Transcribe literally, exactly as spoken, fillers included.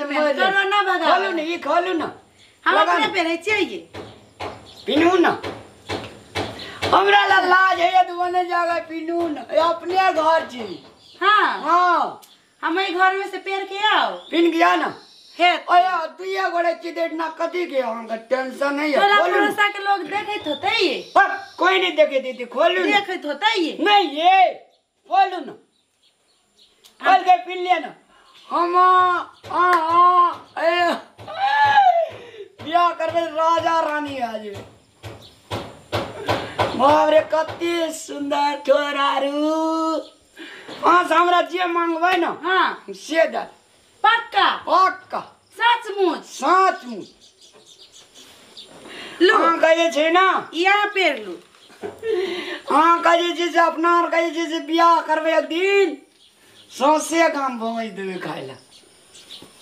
में कोरोना भगा खोलू ना, ये खोलू ना, हम अपने पहने चाहिए पिनू ना, हमरा ला लाज है दुआने जगह पिनू ना, अपने घर छी। हाँ हाँ हमारे घर में से पेड़ के आओ पिन गया ना है ओया तू ये गोड़े चिदेट ना कथी के हमका टेंशन नहीं है। तोरा पड़ोसा के लोग देखत होते ये पर कोई नहीं देखे दीदी, खोलू ना, देखत होते ये नहीं ये खोलू ना, खोल के पिन लिया ना। हम आ आ ए बियाह करबे राजा रानी आज बाप रे कति सुंदर छोरारू। हाँ हमरा जे मांगबै ना हाँ से दे पक्का पक्का सचमुच सचमुच। लो हाँ कहे छे ना यहाँ पेड़ लो। हाँ कहे छे से अपना और कहे छे से बियाह करबे एक दिन सौसे काम भोज देबे खाइला।